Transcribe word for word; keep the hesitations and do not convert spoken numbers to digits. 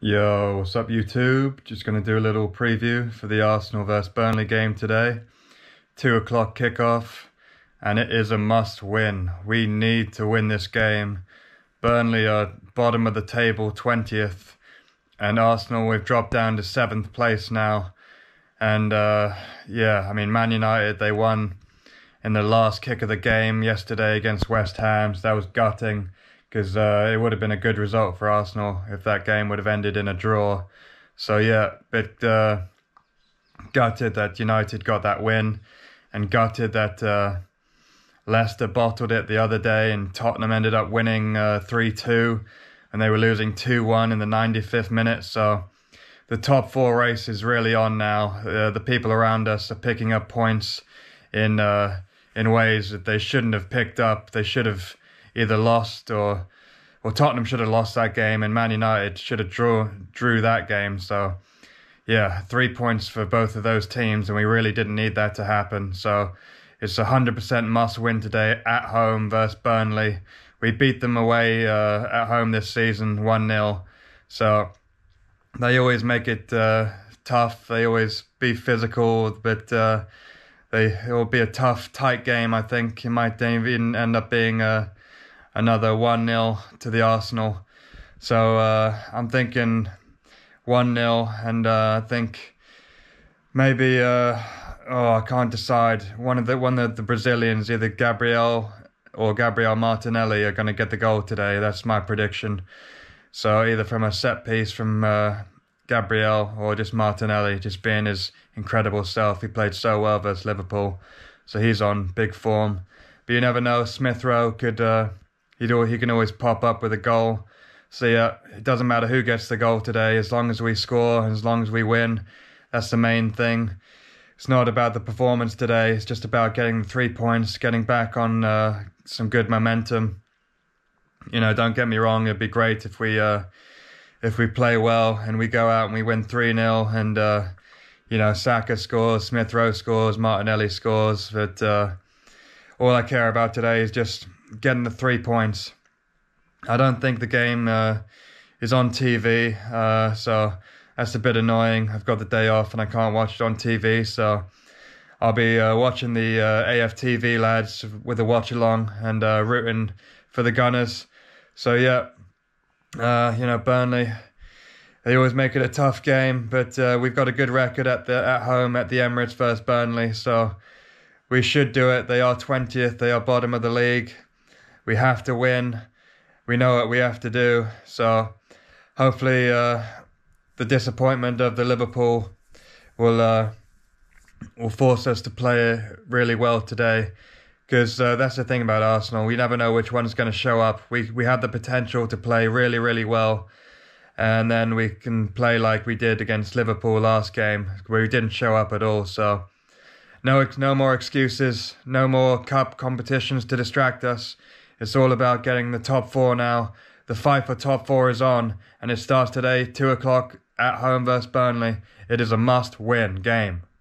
Yo, what's up YouTube? Just going to do a little preview for the Arsenal versus Burnley game today. Two o'clock kickoff, and it is a must win. We need to win this game. Burnley are bottom of the table, twentieth, and Arsenal, we've dropped down to seventh place now. And uh, yeah, I mean, Man United, they won in the last kick of the game yesterday against West Ham, so that was gutting. Because uh, it would have been a good result for Arsenal if that game would have ended in a draw. So yeah, bit uh, gutted that United got that win, and gutted that uh, Leicester bottled it the other day, and Tottenham ended up winning uh, three two, and they were losing two one in the ninety-fifth minute. So the top four race is really on now. Uh, the people around us are picking up points in uh, in ways that they shouldn't have picked up. They should have either lost or or Tottenham should have lost that game, and Man United should have drew drew that game. So yeah, three points for both of those teams, and we really didn't need that to happen. So it's a one hundred percent must win today at home versus Burnley. We beat them away uh, at home this season one nil. So they always make it uh, tough. They always be physical, but uh, they it will be a tough, tight game. I think it might even end up being a another one nil to the Arsenal. So uh, I'm thinking one nil, and uh, I think maybe, uh, oh, I can't decide. One of the one of the Brazilians, either Gabriel or Gabriel Martinelli, are going to get the goal today. That's my prediction. So either from a set piece from uh, Gabriel, or just Martinelli, just being his incredible self. He played so well versus Liverpool, so he's on big form. But you never know, Smith Rowe could... Uh, He'd, he can always pop up with a goal. So yeah, it doesn't matter who gets the goal today, as long as we score, as long as we win. That's the main thing. It's not about the performance today. It's just about getting the three points, getting back on uh, some good momentum. You know, don't get me wrong. It'd be great if we uh, if we play well and we go out and we win three nil, and uh, you know, Saka scores, Smith Rowe scores, Martinelli scores. But uh, all I care about today is just getting the three points. I don't think the game uh, is on T V, uh, so that's a bit annoying. I've got the day off and I can't watch it on T V, so I'll be uh, watching the uh, A F T V lads with a watch along, and uh, rooting for the Gunners. So yeah, uh, you know, Burnley, they always make it a tough game, but uh, we've got a good record at the at home at the Emirates versus Burnley, so we should do it. They are twentieth, they are bottom of the league. We have to win. We know what we have to do. So hopefully uh, the disappointment of the Liverpool will uh, will force us to play really well today. Because uh, that's the thing about Arsenal. We never know which one's going to show up. We we have the potential to play really, really well. And then we can play like we did against Liverpool last game, where we didn't show up at all. So no, no more excuses. No more cup competitions to distract us. It's all about getting the top four now. The fight for top four is on, and it starts today, two o'clock at home versus Burnley. It is a must-win game.